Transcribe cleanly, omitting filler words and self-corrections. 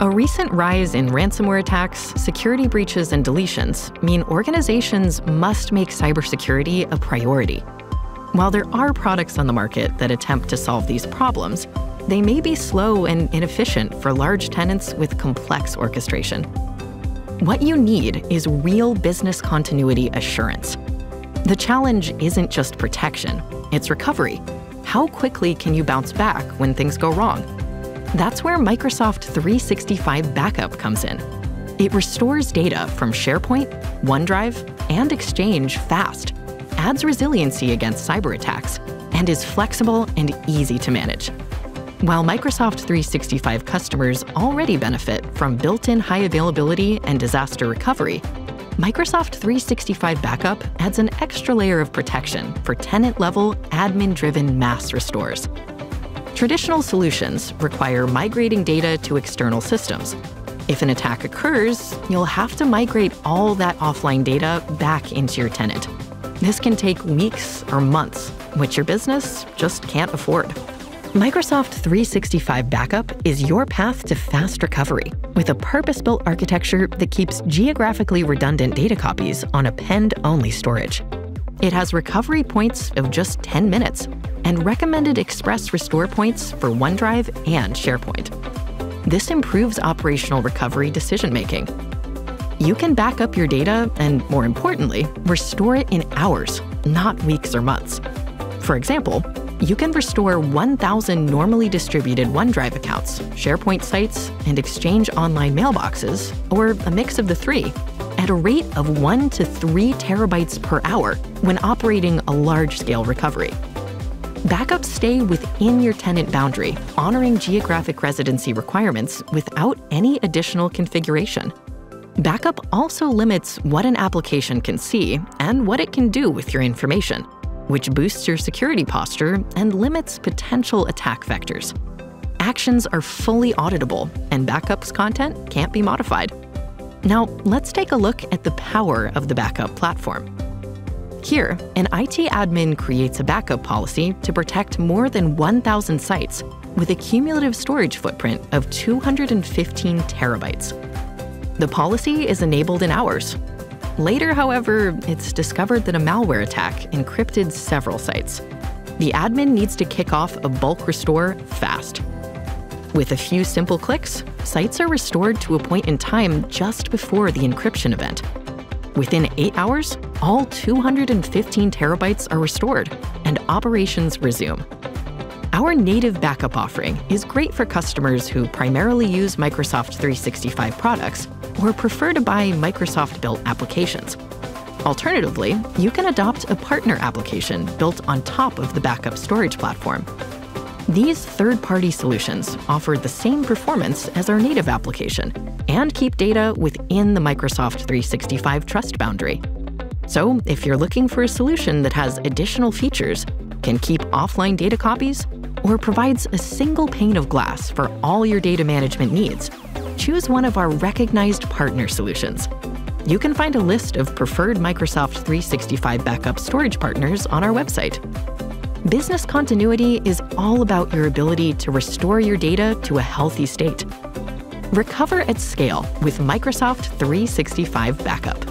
A recent rise in ransomware attacks, security breaches, and deletions mean organizations must make cybersecurity a priority. While there are products on the market that attempt to solve these problems, they may be slow and inefficient for large tenants with complex orchestration. What you need is real business continuity assurance. The challenge isn't just protection, it's recovery. How quickly can you bounce back when things go wrong? That's where Microsoft 365 Backup comes in. It restores data from SharePoint, OneDrive, and Exchange fast, adds resiliency against cyber attacks, and is flexible and easy to manage. While Microsoft 365 customers already benefit from built-in high availability and disaster recovery, Microsoft 365 Backup adds an extra layer of protection for tenant-level, admin-driven mass restores. Traditional solutions require migrating data to external systems. If an attack occurs, you'll have to migrate all that offline data back into your tenant. This can take weeks or months, which your business just can't afford. Microsoft 365 Backup is your path to fast recovery with a purpose-built architecture that keeps geographically redundant data copies on append-only storage. It has recovery points of just 10 minutes and recommended express restore points for OneDrive and SharePoint. This improves operational recovery decision-making. You can back up your data and, more importantly, restore it in hours, not weeks or months. For example, you can restore 1,000 normally distributed OneDrive accounts, SharePoint sites, and Exchange online mailboxes, or a mix of the three, at a rate of 1 to 3 terabytes per hour when operating a large-scale recovery. Backups stay within your tenant boundary, honoring geographic residency requirements without any additional configuration. Backup also limits what an application can see and what it can do with your information, which boosts your security posture and limits potential attack vectors. Actions are fully auditable, and Backup's content can't be modified. Now, let's take a look at the power of the Backup platform. Here, an IT admin creates a backup policy to protect more than 1,000 sites with a cumulative storage footprint of 215 terabytes. The policy is enabled in hours. Later, however, it's discovered that a malware attack encrypted several sites. The admin needs to kick off a bulk restore fast. With a few simple clicks, sites are restored to a point in time just before the encryption event. Within 8 hours, all 215 terabytes are restored, and operations resume. Our native backup offering is great for customers who primarily use Microsoft 365 products or prefer to buy Microsoft-built applications. Alternatively, you can adopt a partner application built on top of the backup storage platform. These third-party solutions offer the same performance as our native application and keep data within the Microsoft 365 trust boundary. So if you're looking for a solution that has additional features, can keep offline data copies, or provides a single pane of glass for all your data management needs, choose one of our recognized partner solutions. You can find a list of preferred Microsoft 365 backup storage partners on our website. Business continuity is all about your ability to restore your data to a healthy state. Recover at scale with Microsoft 365 Backup.